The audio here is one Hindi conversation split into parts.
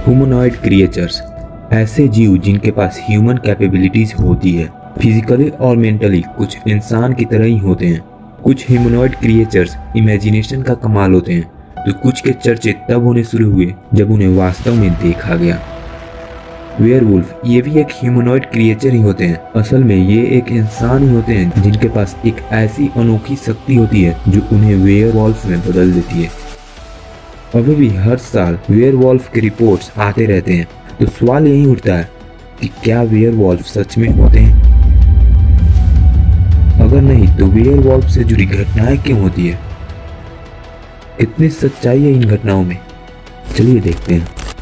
ह्यूमनॉइड क्रिएचर्स, ऐसे जीव जिनके पास ह्यूमन कैपेबिलिटीज होती है, फिजिकली और मेंटली कुछ इंसान की तरह ही होते हैं। कुछ ह्यूमनॉइड क्रिएचर्स इमेजिनेशन का कमाल होते हैं, तो कुछ के चर्चे तब होने शुरू हुए जब उन्हें वास्तव में देखा गया। वेयरवुल्फ ये भी एक ह्यूमनॉइड क्रिएचर ही होते हैं। असल में ये एक इंसान ही होते हैं जिनके पास एक ऐसी अनोखी शक्ति होती है जो उन्हें वेयरवुल्फ में बदल देती है। अभी भी हर साल वेयरवुल्फ के रिपोर्ट्स आते रहते हैं, तो सवाल यही उठता है कि क्या वेयरवुल्फ सच में होते हैं? अगर नहीं तो वेयरवुल्फ से जुड़ी घटनाएं क्यों होती है? कितनी सच्चाई है इन घटनाओं में? चलिए देखते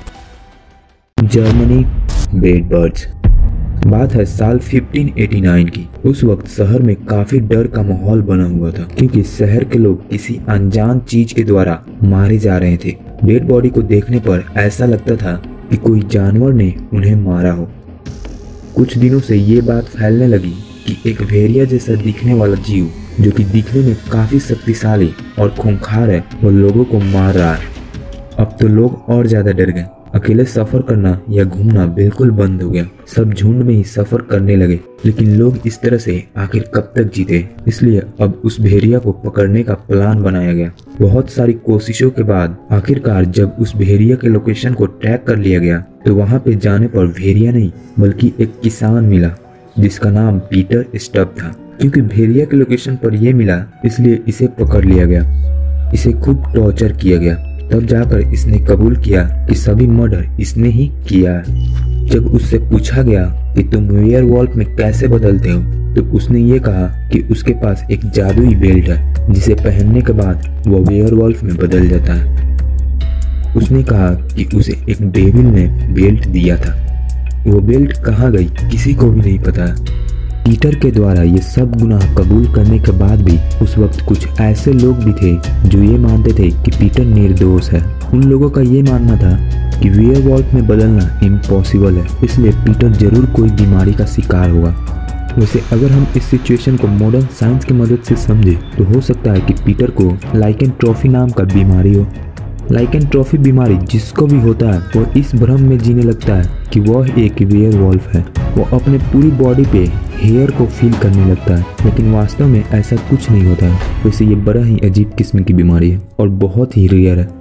हैं। जर्मनी, बेड बर्ड्स। बात है साल 1589 की। उस वक्त शहर में काफी डर का माहौल बना हुआ था, क्योंकि शहर के लोग किसी अनजान चीज के द्वारा मारे जा रहे थे। डेड बॉडी को देखने पर ऐसा लगता था कि कोई जानवर ने उन्हें मारा हो। कुछ दिनों से ये बात फैलने लगी कि एक भेड़िया जैसा दिखने वाला जीव, जो कि दिखने में काफी शक्तिशाली और खूंखार है, वो लोगों को मार रहा है। अब तो लोग और ज्यादा डर गए। अकेले सफर करना या घूमना बिल्कुल बंद हो गया। सब झुंड में ही सफर करने लगे। लेकिन लोग इस तरह से आखिर कब तक जीते? इसलिए अब उस भेड़िया को पकड़ने का प्लान बनाया गया। बहुत सारी कोशिशों के बाद आखिरकार जब उस भेड़िया के लोकेशन को ट्रैक कर लिया गया, तो वहां पे जाने पर भेड़िया नहीं बल्कि एक किसान मिला, जिसका नाम पीटर स्टब था। क्योंकि भेड़िया के लोकेशन पर यह मिला, इसलिए इसे पकड़ लिया गया। इसे खूब टॉर्चर किया गया। तब जाकर इसने कबूल किया कि सभी मर्डर इसने ही किया है। जब उससे पूछा गया कि तुम वेयरवुल्फ में कैसे बदलते हो, तो उसने ये कहा कि उसके पास एक जादुई बेल्ट है, जिसे पहनने के बाद वो वेयरवुल्फ में बदल जाता है। उसने कहा कि उसे एक डेविल ने बेल्ट दिया था। वो बेल्ट कहाँ गई किसी को भी नहीं पता। पीटर के द्वारा ये सब गुनाह कबूल करने के बाद भी उस वक्त कुछ ऐसे लोग भी थे जो ये मानते थे कि पीटर निर्दोष है। उन लोगों का ये मानना था कि वेयरवुल्फ में बदलना इम्पॉसिबल है, इसलिए पीटर जरूर कोई बीमारी का शिकार होगा। वैसे अगर हम इस सिचुएशन को मॉडर्न साइंस की मदद से समझे, तो हो सकता है कि पीटर को लाइकेनट्रॉफी नाम का बीमारी हो। लाइकेनट्रॉफी बीमारी जिसको भी होता है, वो इस भ्रम में जीने लगता है कि वह एक वेयरवुल्फ है। वो अपने पूरी बॉडी पे हेयर को फील करने लगता है, लेकिन वास्तव में ऐसा कुछ नहीं होता है। वैसे ये बड़ा ही अजीब किस्म की बीमारी है और बहुत ही रेयर है।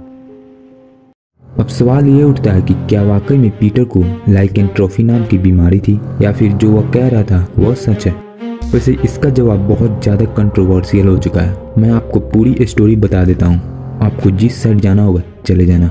अब सवाल ये उठता है कि क्या वाकई में पीटर को लाइकेनट्रॉफी नाम की बीमारी थी, या फिर जो वह कह रहा था वह सच है? वैसे इसका जवाब बहुत ज़्यादा कंट्रोवर्शियल हो चुका है। मैं आपको पूरी स्टोरी बता देता हूँ, आपको जिस साइड जाना होगा चले जाना।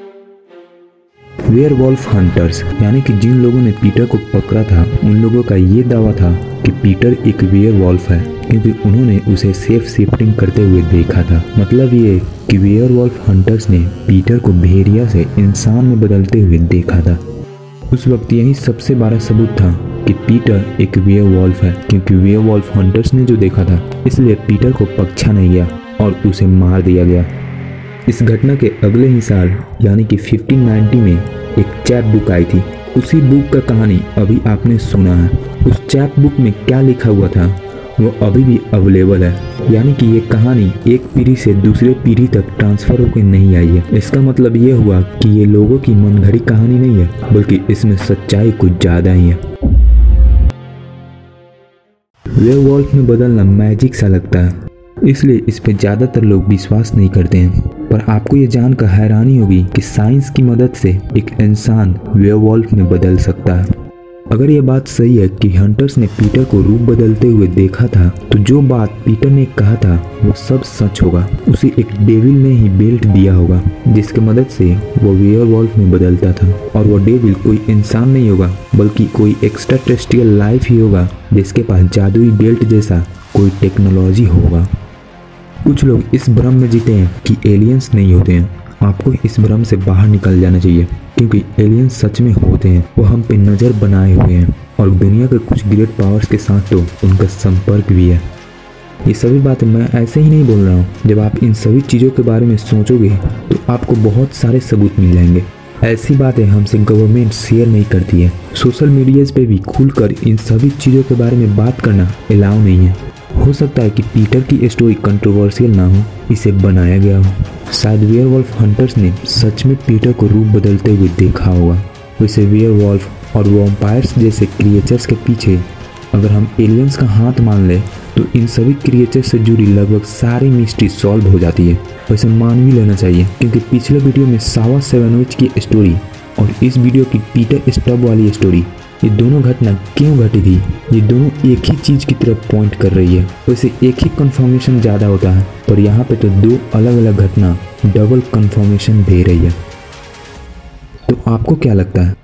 वेयरवुल्फ हंटर्स, यानी कि जिन लोगों ने पीटर को पकड़ा था, उन लोगों का ये दावा था कि पीटर एक वेयरवुल्फ है, क्योंकि उन्होंने उसे सेफ शिफ्टिंग करते हुए देखा था। मतलब ये कि वेयरवुल्फ हंटर्स ने पीटर को भेड़िया से इंसान में बदलते हुए देखा था। उस वक्त यही सबसे बड़ा सबूत था कि पीटर एक वेयरवुल्फ है, क्योंकि वेयरवुल्फ हंटर्स ने जो देखा था, इसलिए पीटर को पकड़ा नहीं गया और उसे मार दिया गया। इस घटना के अगले ही साल यानी कि 1590 में एक चैप बुक आई थी। उसी बुक का कहानी अभी आपने सुना है। उस चैप बुक में क्या लिखा हुआ था वो अभी भी अवेलेबल है, यानी कि ये कहानी एक पीढ़ी से दूसरे पीढ़ी तक ट्रांसफर होकर नहीं आई है। इसका मतलब ये हुआ कि ये लोगों की मनगढ़ी कहानी नहीं है, बल्कि इसमें सच्चाई कुछ ज़्यादा ही है। वेयरवुल्फ में बदलना मैजिक सा लगता है, इसलिए इस पे ज़्यादातर लोग विश्वास नहीं करते हैं। पर आपको ये जानकर हैरानी होगी कि साइंस की मदद से एक इंसान वेयरवुल्फ में बदल सकता है। अगर ये बात सही है कि हंटर्स ने पीटर को रूप बदलते हुए देखा था, तो जो बात पीटर ने कहा था वो सब सच होगा। उसे एक डेविल ने ही बेल्ट दिया होगा, जिसके मदद से वो वेयरवुल्फ में बदलता था। और वो डेविल कोई इंसान नहीं होगा, बल्कि कोई एक्स्ट्रा टेरेस्ट्रियल लाइफ ही होगा, जिसके पास जादुई बेल्ट जैसा कोई टेक्नोलॉजी होगा। कुछ लोग इस भ्रम में जीते हैं कि एलियंस नहीं होते हैं। आपको इस भ्रम से बाहर निकल जाना चाहिए, क्योंकि एलियंस सच में होते हैं। वो हम पे नज़र बनाए हुए हैं और दुनिया के कुछ ग्रेट पावर्स के साथ तो उनका संपर्क भी है। ये सभी बातें मैं ऐसे ही नहीं बोल रहा हूँ। जब आप इन सभी चीज़ों के बारे में सोचोगे तो आपको बहुत सारे सबूत मिल जाएंगे। ऐसी बातें हमसे गवर्नमेंट शेयर नहीं करती है। सोशल मीडियाज़ पे भी खुलकर इन सभी चीज़ों के बारे में बात करना अलाउ नहीं है। हो सकता है कि पीटर की स्टोरी कंट्रोवर्शियल ना हो, इसे बनाया गया हो। शायद वेयरवॉल्फ हंटर्स ने सच में पीटर को रूप बदलते हुए देखा होगा। वैसे वेयरवॉल्फ और वैम्पायर्स जैसे क्रिएचर्स के पीछे अगर हम एलियंस का हाथ मान लें तो इन सभी क्रिएचर्स से जुड़ी लगभग सारी मिस्ट्री सॉल्व हो जाती है। वैसे मान भी लेना चाहिए, क्योंकि पिछले वीडियो में सावा सेवेनविच की स्टोरी और इस वीडियो की पीटर स्टब वाली स्टोरी, ये दोनों घटना क्यों घटी थी, ये दोनों एक ही चीज़ की तरफ पॉइंट कर रही है। वैसे एक ही कन्फर्मेशन ज़्यादा होता है, पर यहाँ पे तो दो अलग अलग घटना डबल कन्फर्मेशन दे रही है। तो आपको क्या लगता है?